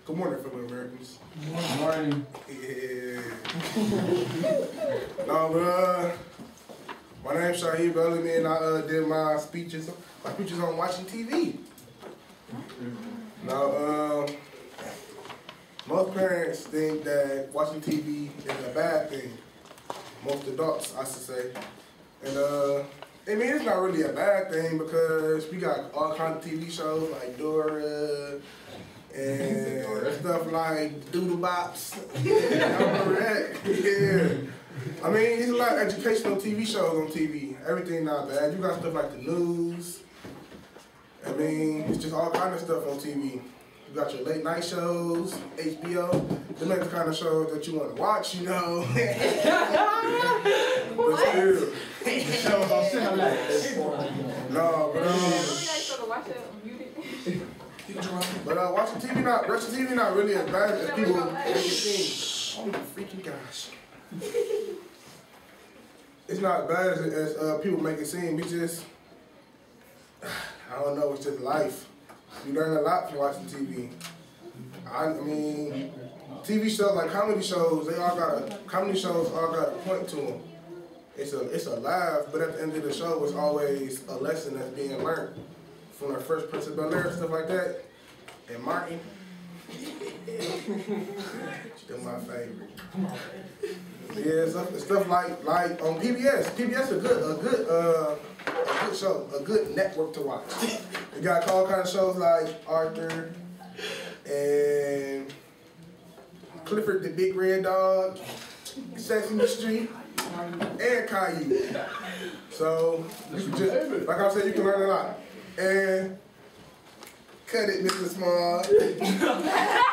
Good morning, fellow Americans. Good morning. Yeah. No, but my name's Shaheed Bellamy, and I did my speeches on watching TV. Now, most parents think that watching TV is a bad thing. Most adults, I should say. And I mean, it's not really a bad thing because we got all kinds of TV shows like Dora and stuff like Doodle Bops. I remember that. Yeah. I mean, it's a lot of educational TV shows on TV. Everything not bad. You got stuff like the news. I mean, it's just all kind of stuff on TV. You got your late night shows, HBO. Them ain't the kind of shows that you want to watch, you know. But still. No, but watching TV not really as bad as people make it seem. Oh my freaking gosh. It's not as bad as people make it seem. It's just, I don't know, it's just life. You learn a lot from watching TV. I mean, TV shows like comedy shows, comedy shows all got a point to them. It's a laugh, but at the end of the show, it's always a lesson that's being learned from the Fresh Prince of Bel-Air, stuff like that. And Martin, still my favorite. Yeah, stuff like on PBS. PBS a good show, a good network to watch. You got all kind of shows like Arthur and Clifford the Big Red Dog, Sesame Street, and Caillou. So, like I said, you can learn a lot. And cut it, Mr. Small.